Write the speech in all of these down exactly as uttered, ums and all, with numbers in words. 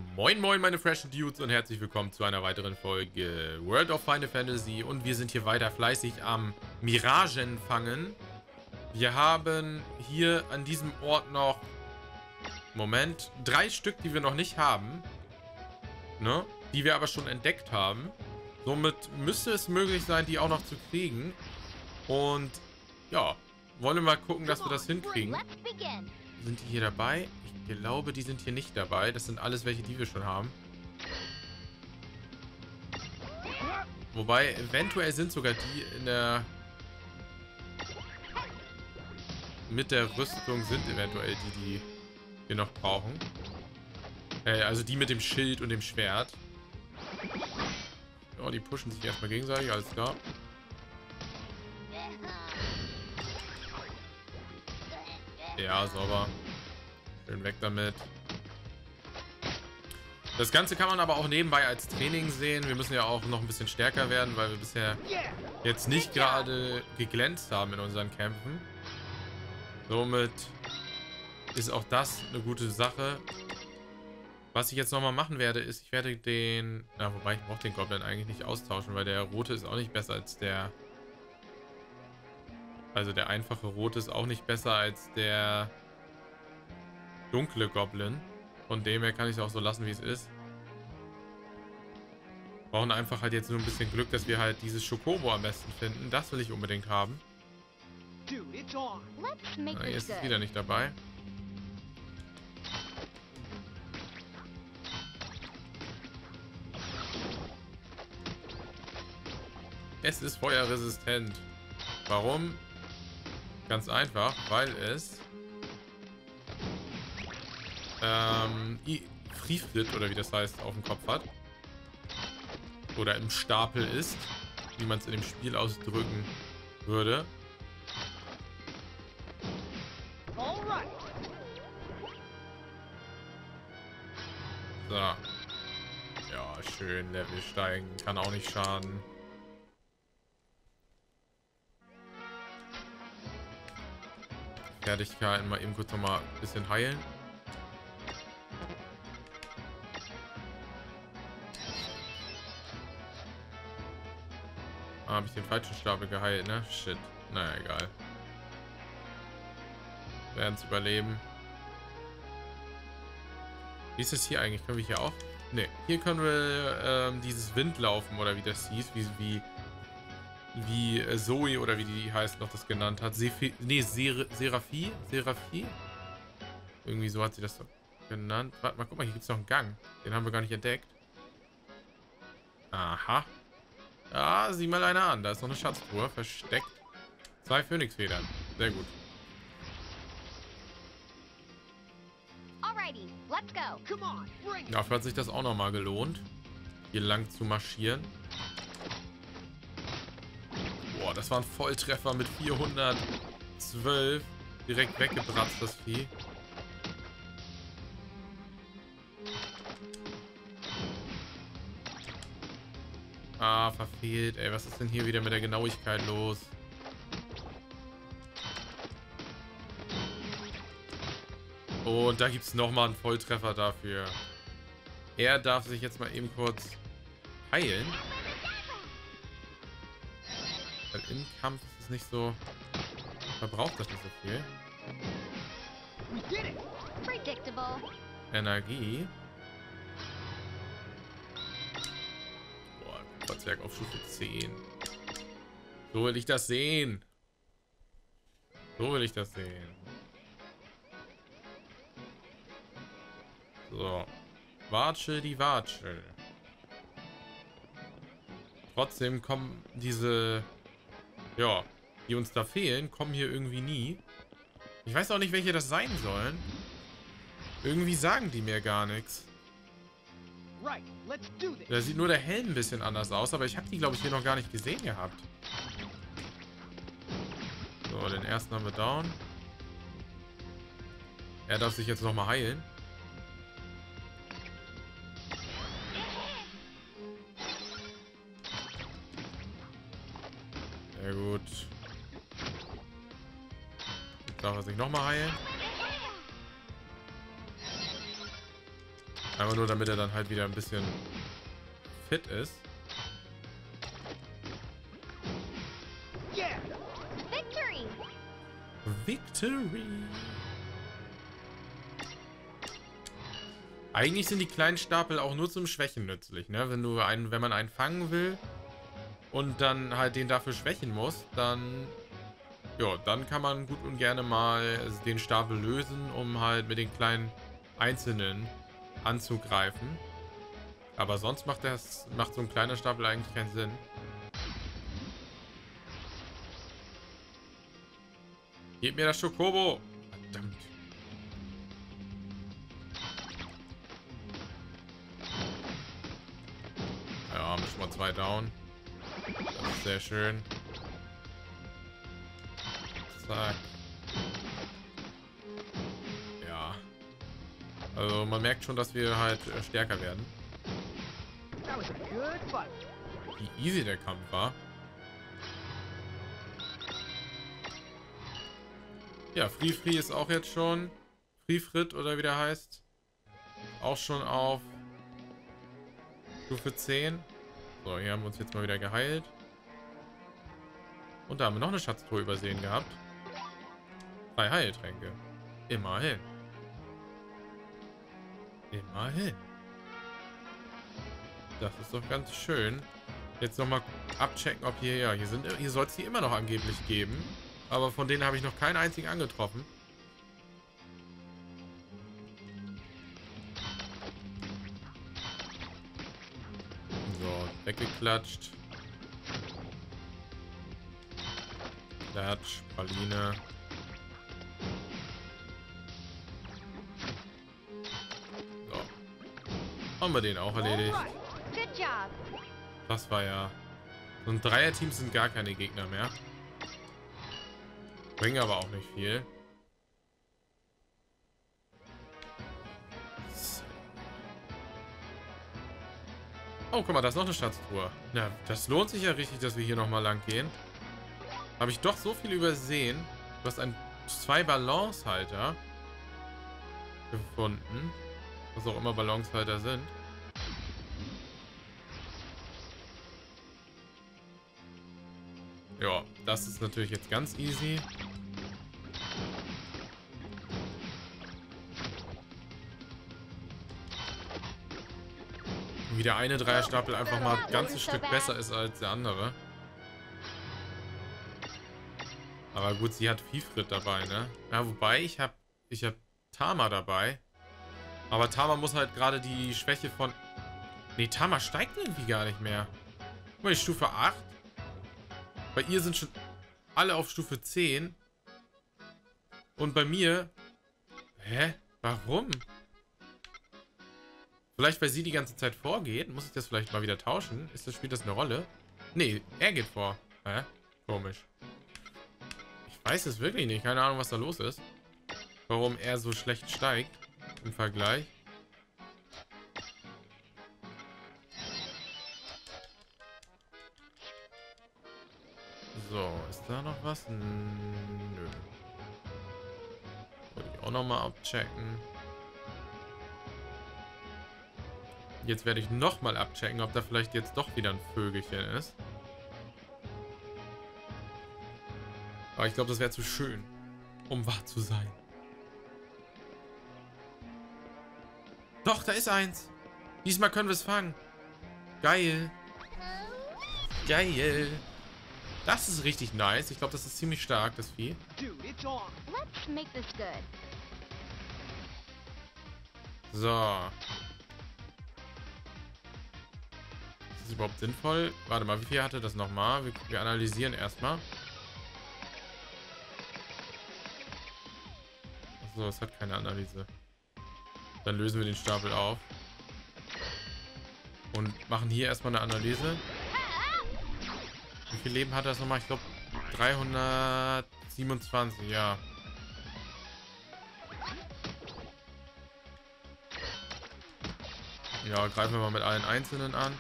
Moin moin meine freshen Dudes und herzlich willkommen zu einer weiteren Folge World of Final Fantasy und wir sind hier weiter fleißig am Miragen fangen. Wir haben hier an diesem Ort noch, Moment, drei Stück, die wir noch nicht haben, ne? Die wir aber schon entdeckt haben. Somit müsste es möglich sein, die auch noch zu kriegen. Und ja, wollen wir mal gucken, dass wir das hinkriegen. Sind die hier dabei? Ich glaube, die sind hier nicht dabei. Das sind alles welche, die wir schon haben. Wobei, eventuell sind sogar die in der... Mit der Rüstung sind eventuell die, die wir noch brauchen. Äh, also die mit dem Schild und dem Schwert. Ja, die pushen sich erstmal gegenseitig, alles klar. Ja, sauber. Schön weg damit. Das Ganze kann man aber auch nebenbei als Training sehen. Wir müssen ja auch noch ein bisschen stärker werden, weil wir bisher jetzt nicht gerade geglänzt haben in unseren Kämpfen. Somit ist auch das eine gute Sache. Was ich jetzt nochmal machen werde, ist, ich werde den... Na, wobei, ich brauche den Goblin eigentlich nicht austauschen, weil der rote ist auch nicht besser als der... Also der einfache rote ist auch nicht besser als der... dunkle Goblin. Von dem her kann ich es auch so lassen, wie es ist. Brauchen einfach halt jetzt nur ein bisschen Glück, dass wir halt dieses Chocobo am besten finden. Das will ich unbedingt haben. Na, jetzt ist wieder nicht dabei. Es ist feuerresistent. Warum? Ganz einfach, weil es... Ähm, Frifrit, oder wie das heißt, auf dem Kopf hat. Oder im Stapel ist, wie man es in dem Spiel ausdrücken würde. So. Ja, schön, Level steigen, kann auch nicht schaden. Fertigkeiten mal eben kurz nochmal ein bisschen heilen. Ah, habe ich den falschen Stapel geheilt, ne? Shit. Naja, egal. Werden es überleben. Wie ist das hier eigentlich? Können wir hier auch? Ne, hier können wir ähm, dieses Wind laufen, oder wie das hieß. Wie, wie, wie äh, Zoe, oder wie die heißt, noch das genannt hat. Sephi ne, Ser Seraphie? Seraphie? Irgendwie so hat sie das genannt. Warte mal, guck mal, hier gibt es noch einen Gang. Den haben wir gar nicht entdeckt. Aha. Ah, sieh mal einer an. Da ist noch eine Schatztruhe versteckt. Zwei Phönixfedern. Sehr gut. Dafür hat sich das auch nochmal gelohnt, hier lang zu marschieren. Boah, das war ein Volltreffer mit vierhundertzwölf. Direkt weggebratzt, das Vieh. Ah, verfehlt. Ey, was ist denn hier wieder mit der Genauigkeit los? Und da gibt es nochmal einen Volltreffer dafür. Er darf sich jetzt mal eben kurz heilen. Weil im Kampf ist es nicht so... Verbraucht das nicht so viel. Energie. Verzwerg auf Stufe zehn. So will ich das sehen. So will ich das sehen. So. Watschel die Watschel. Trotzdem kommen diese... Ja, die uns da fehlen, kommen hier irgendwie nie. Ich weiß auch nicht, welche das sein sollen. Irgendwie sagen die mir gar nichts. Da sieht nur der Helm ein bisschen anders aus, aber ich habe die, glaube ich, hier noch gar nicht gesehen gehabt. So, den ersten haben wir down. Er darf sich jetzt nochmal heilen. Sehr gut. Jetzt darf er sich nochmal heilen. Einfach nur, damit er dann halt wieder ein bisschen fit ist. Yeah. Victory. Victory! Eigentlich sind die kleinen Stapel auch nur zum Schwächen nützlich, ne? Wenn du einen, wenn man einen fangen will und dann halt den dafür schwächen muss, dann ja, dann kann man gut und gerne mal den Stapel lösen, um halt mit den kleinen einzelnen anzugreifen. Aber sonst macht das macht so ein kleiner Stapel eigentlich keinen Sinn. Gib mir das Schokobo! Verdammt. Ja, haben wir schon mal zwei down. Das ist sehr schön. Zack. Ja. Also man merkt schon, dass wir halt äh, stärker werden. Wie easy der Kampf war. Ja, Free Free ist auch jetzt schon. Free Frit oder wie der heißt. Auch schon auf Stufe zehn. So, hier haben wir uns jetzt mal wieder geheilt. Und da haben wir noch eine Schatztruhe übersehen gehabt. Drei Heiltränke. Immerhin. Immerhin. Das ist doch ganz schön. Jetzt nochmal abchecken, ob hier, ja, hier sind, hier soll es die immer noch angeblich geben. Aber von denen habe ich noch keinen einzigen angetroffen. So, weggeklatscht. Klatsch, Praline. So. Haben wir den auch erledigt. Das war ja... So ein Dreier-Team sind gar keine Gegner mehr. Bringen aber auch nicht viel. Oh, guck mal, da ist noch eine Schatztruhe. Na, das lohnt sich ja richtig, dass wir hier nochmal lang gehen. Habe ich doch so viel übersehen. Du hast ein, zwei Balancehalter gefunden. Was auch immer Balancehalter sind. Ja, das ist natürlich jetzt ganz easy. Wie der eine Dreierstapel einfach mal ein ganzes Stück besser ist als der andere. Aber gut, sie hat Fifrit dabei, ne? Ja, wobei, ich habe ich hab Tama dabei. Aber Tama muss halt gerade die Schwäche von... Ne, Tama steigt irgendwie gar nicht mehr. Guck mal, die Stufe acht. Bei ihr sind schon alle auf Stufe zehn. Und bei mir... Hä? Warum? Vielleicht, weil sie die ganze Zeit vorgeht. Muss ich das vielleicht mal wieder tauschen? Ist das, spielt das eine Rolle? Nee, er geht vor. Hä? Komisch. Ich weiß es wirklich nicht. Keine Ahnung, was da los ist. Warum er so schlecht steigt im Vergleich. So, ist da noch was? Nö. Wollte ich auch nochmal abchecken. Jetzt werde ich nochmal abchecken, ob da vielleicht jetzt doch wieder ein Vögelchen ist. Aber ich glaube, das wäre zu schön, um wahr zu sein. Doch, da ist eins. Diesmal können wir es fangen. Geil. Geil. Das ist richtig nice. Ich glaube, das ist ziemlich stark, das Vieh. So. Ist das überhaupt sinnvoll? Warte mal, wie viel hatte das nochmal? Wir, wir analysieren erstmal. Achso, es hat keine Analyse. Dann lösen wir den Stapel auf. Und machen hier erstmal eine Analyse. Wie viel Leben hat das nochmal? Ich glaube dreihundertsiebenundzwanzig, ja. Ja, greifen wir mal mit allen Einzelnen an.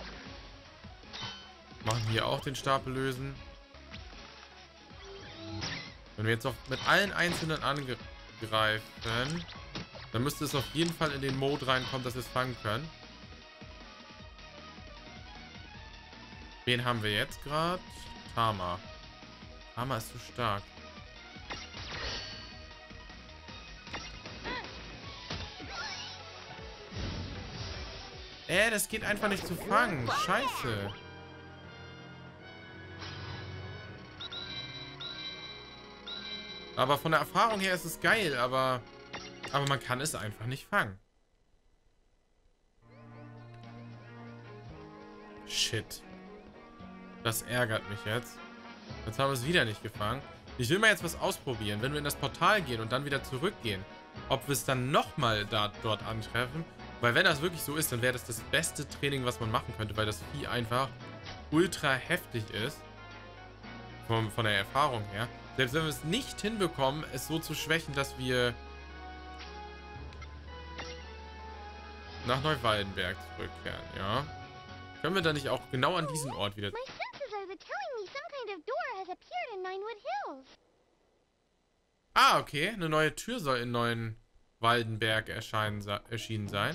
Machen hier auch den Stapel lösen. Wenn wir jetzt noch mit allen Einzelnen angreifen, dann Dann müsste es auf jeden Fall in den Mode reinkommen, dass wir es fangen können. Wen haben wir jetzt gerade? Tama. Tama ist zu stark. Äh, das geht einfach nicht zu fangen. Scheiße. Aber von der Erfahrung her ist es geil, aber... Aber man kann es einfach nicht fangen. Shit. Das ärgert mich jetzt. Jetzt haben wir es wieder nicht gefangen. Ich will mal jetzt was ausprobieren. Wenn wir in das Portal gehen und dann wieder zurückgehen, ob wir es dann nochmal da, dort antreffen. Weil wenn das wirklich so ist, dann wäre das das beste Training, was man machen könnte, weil das Vieh einfach ultra heftig ist. Von, von der Erfahrung her. Selbst wenn wir es nicht hinbekommen, es so zu schwächen, dass wir nach Neuwaldenberg zurückkehren, ja. Können wir da nicht auch genau an diesen Ort wieder... Ah, okay. Eine neue Tür soll in Neuwaldenberg erscheinen, erschienen sein.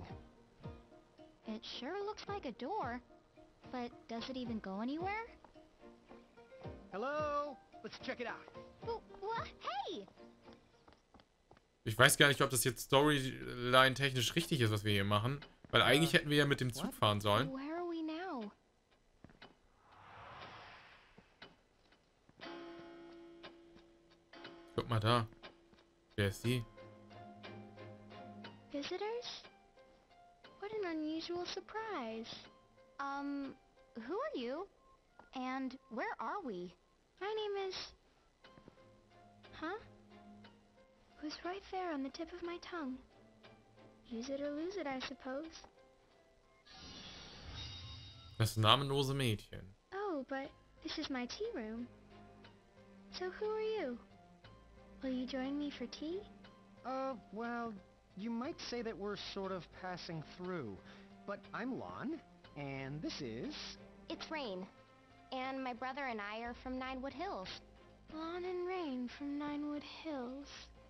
It sure looks like a door, but does it even go anywhere? Hello, let's check it out. What? Hey! Ich weiß gar nicht, ob das jetzt Storyline-technisch richtig ist, was wir hier machen. Weil eigentlich hätten wir ja mit dem Zug fahren sollen. Where are we now? Guck mal da. Wer ist die? Visitors? What an unusual surprise. Um, who are you? And where are we? My name is... Huh? It was right there on the tip of my tongue. Use it or lose it, I suppose. Das namenlose Mädchen. Oh, but this is my tea room. So who are you? Will you join me for tea? Uh, well, you might say that we're sort of passing through. But I'm Lon, and this is... It's Rain. And my brother and I are from Ninewood Hills. Lon and Rain from Ninewood Hills.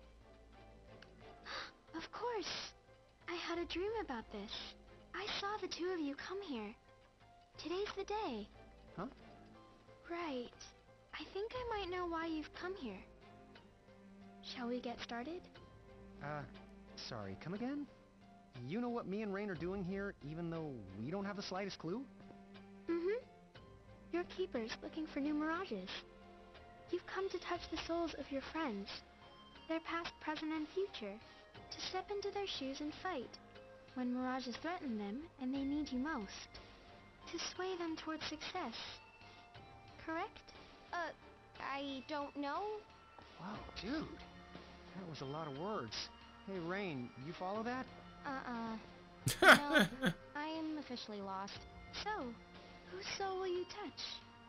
Of course! I had a dream about this. I saw the two of you come here. Today's the day. Huh? Right. I think I might know why you've come here. Shall we get started? Uh, sorry, come again? You know what me and Rain are doing here, even though we don't have the slightest clue? Mm-hmm. You're keepers looking for new mirages. You've come to touch the souls of your friends, their past, present, and future, to step into their shoes and fight, when mirages threaten them and they need you most, to sway them towards success. Correct? Uh, I don't know. Wow, dude. That was a lot of words. Hey, Rain, you follow that? Uh-uh. No, I am officially lost. So, whose soul will you touch?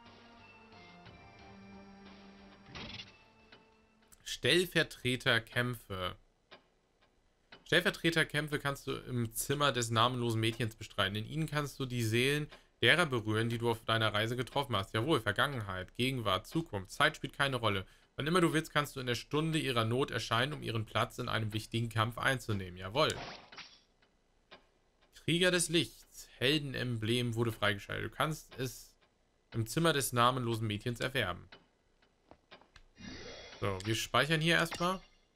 Stellvertreterkämpfe. Stellvertreterkämpfe kannst du im Zimmer des namenlosen Mädchens bestreiten. In ihnen kannst du die Seelen derer berühren, die du auf deiner Reise getroffen hast. Jawohl, Vergangenheit, Gegenwart, Zukunft. Zeit spielt keine Rolle. Wann immer du willst, kannst du in der Stunde ihrer Not erscheinen, um ihren Platz in einem wichtigen Kampf einzunehmen. Jawohl. Krieger des Lichts. Heldenemblem wurde freigeschaltet. Du kannst es im Zimmer des namenlosen Mädchens erwerben. So, wir speichern hier erstmal.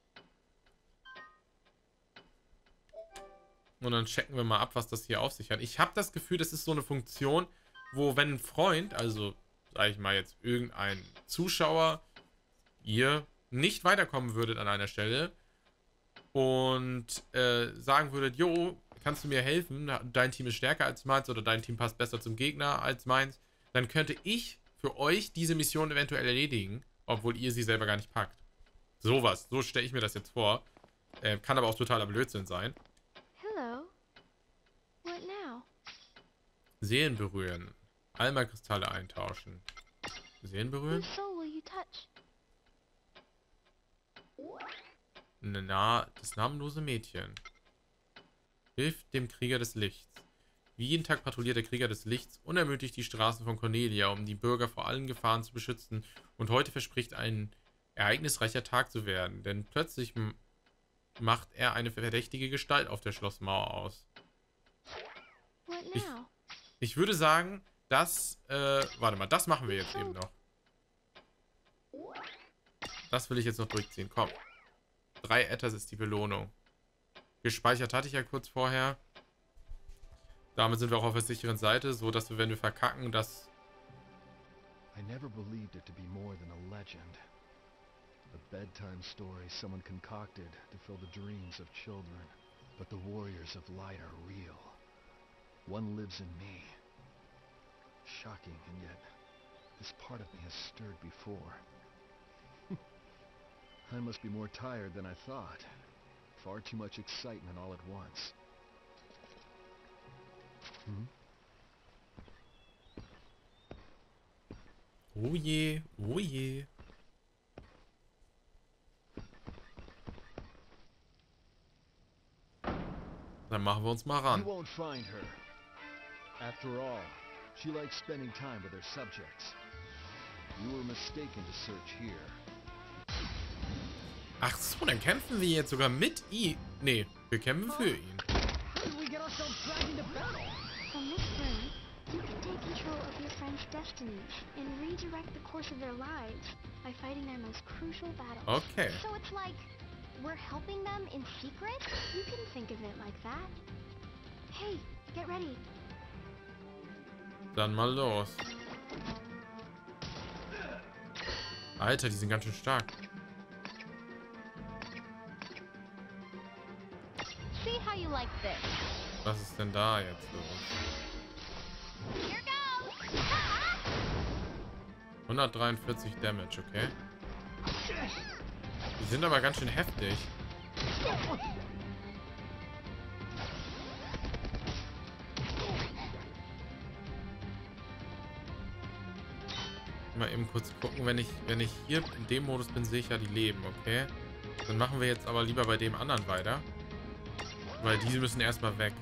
Und dann checken wir mal ab, was das hier auf sich hat. Ich habe das Gefühl, das ist so eine Funktion, wo wenn ein Freund, also sage ich mal jetzt irgendein Zuschauer, ihr nicht weiterkommen würdet an einer Stelle und äh, sagen würdet, jo, kannst du mir helfen, dein Team ist stärker als meins oder dein Team passt besser zum Gegner als meins, dann könnte ich für euch diese Mission eventuell erledigen, obwohl ihr sie selber gar nicht packt. Sowas, so stelle ich mir das jetzt vor. Äh, kann aber auch totaler Blödsinn sein. Hello. What now? Seelen berühren. Alma-Kristalle eintauschen. Seelen berühren? Whose soul will you touch? Na, das namenlose Mädchen. Hilft dem Krieger des Lichts. Wie jeden Tag patrouilliert der Krieger des Lichts unermüdlich die Straßen von Cornelia, um die Bürger vor allen Gefahren zu beschützen. Und heute verspricht ein ereignisreicher Tag zu werden, denn plötzlich macht er eine verdächtige Gestalt auf der Schlossmauer aus. Ich, ich würde sagen, das, äh, warte mal, das machen wir jetzt eben noch. Das will ich jetzt noch durchziehen, komm. Drei Ethers ist die Belohnung. Gespeichert hatte ich ja kurz vorher. Damit sind wir auch auf der sicheren Seite, so dass wir, wenn wir verkacken, das... I never believed it to be more than a legend. A bedtime story someone concocted to fill the dreams of children. But the warriors of light are real. One lives in me. Shocking, and yet this part of me has stirred before. I must be more tired than I thought. Far too much excitement all at once. Hmm? Oh je, oh je. Dann machen wir uns mal ran. You won't find her. After all, she likes spending time with her subjects. You were mistaken to search here. Ach so, dann kämpfen wir jetzt sogar mit ihm. Nee, wir kämpfen für ihn. From this room, you can take control of your friends' destinies and redirect the course of their lives by fighting their most crucial battles. Okay. So it's like we're helping them in secret? You can think of it like that. Hey, get ready. Dann mal los. Alter, die sind ganz schön stark. See how you like this. Was ist denn da jetzt los? Here goes. hundertdreiundvierzig Damage, okay. Die sind aber ganz schön heftig. Mal eben kurz gucken, wenn ich, wenn ich hier in dem Modus bin, sehe ich ja die Leben, okay? Dann machen wir jetzt aber lieber bei dem anderen weiter. Weil diese müssen erstmal weg.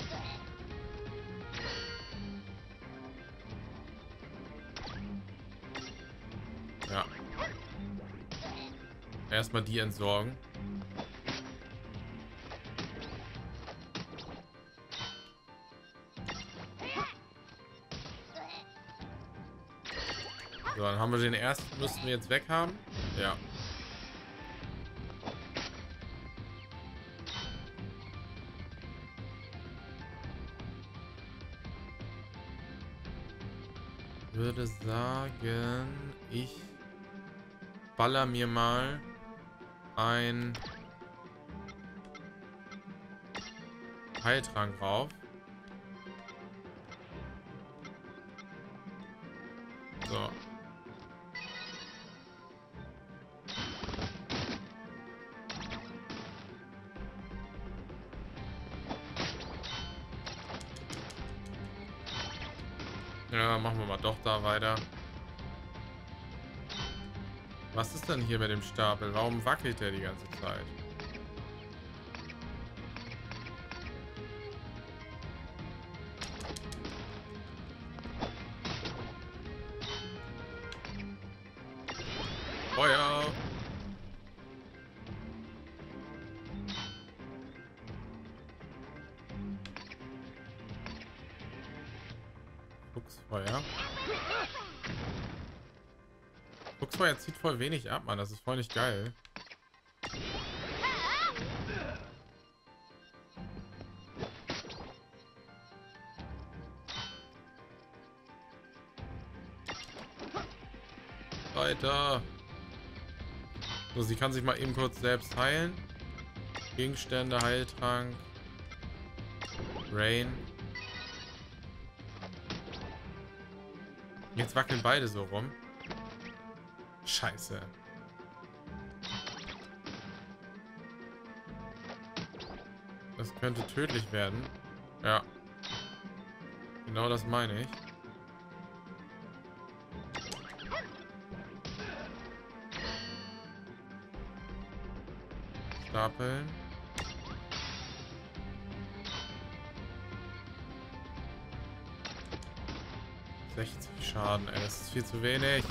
Ja. Erstmal die entsorgen. So, dann haben wir den ersten, müssten wir jetzt weg haben. Ja. Ich würde sagen, ich baller mir mal ein Heiltrank rauf. So. Ja, machen wir mal doch da weiter. Was ist denn hier mit dem Stapel? Warum wackelt der die ganze Zeit? Feuer! Fuchsfeuer. Fuchsfeuer zieht voll wenig ab, Mann. Das ist voll nicht geil. Weiter. So, sie kann sich mal eben kurz selbst heilen. Gegenstände, Heiltrank. Rain. Jetzt wackeln beide so rum. Scheiße. Das könnte tödlich werden. Ja. Genau das meine ich. Stapeln. sechzig Schaden, ey, das ist viel zu wenig.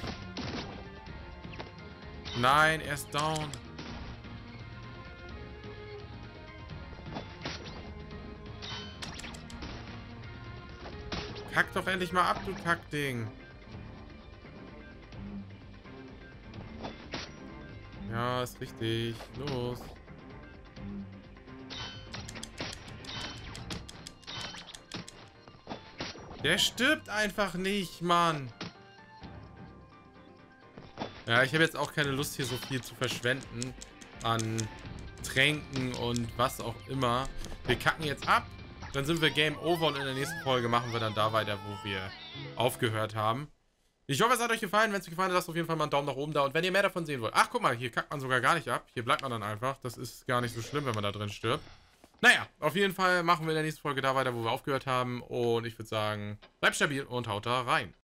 Nein, er ist down. kack doch endlich mal ab, du Kackding. Ja, ist richtig. Los. Der stirbt einfach nicht, Mann. Ja, ich habe jetzt auch keine Lust, hier so viel zu verschwenden an Tränken und was auch immer. Wir kacken jetzt ab, dann sind wir Game Over und in der nächsten Folge machen wir dann da weiter, wo wir aufgehört haben. Ich hoffe, es hat euch gefallen. Wenn es euch gefallen hat, lasst auf jeden Fall mal einen Daumen nach oben da. Und wenn ihr mehr davon sehen wollt. Ach, guck mal, hier kackt man sogar gar nicht ab. Hier bleibt man dann einfach. Das ist gar nicht so schlimm, wenn man da drin stirbt. Naja, auf jeden Fall machen wir in der nächsten Folge da weiter, wo wir aufgehört haben. Und ich würde sagen, bleibt stabil und haut da rein.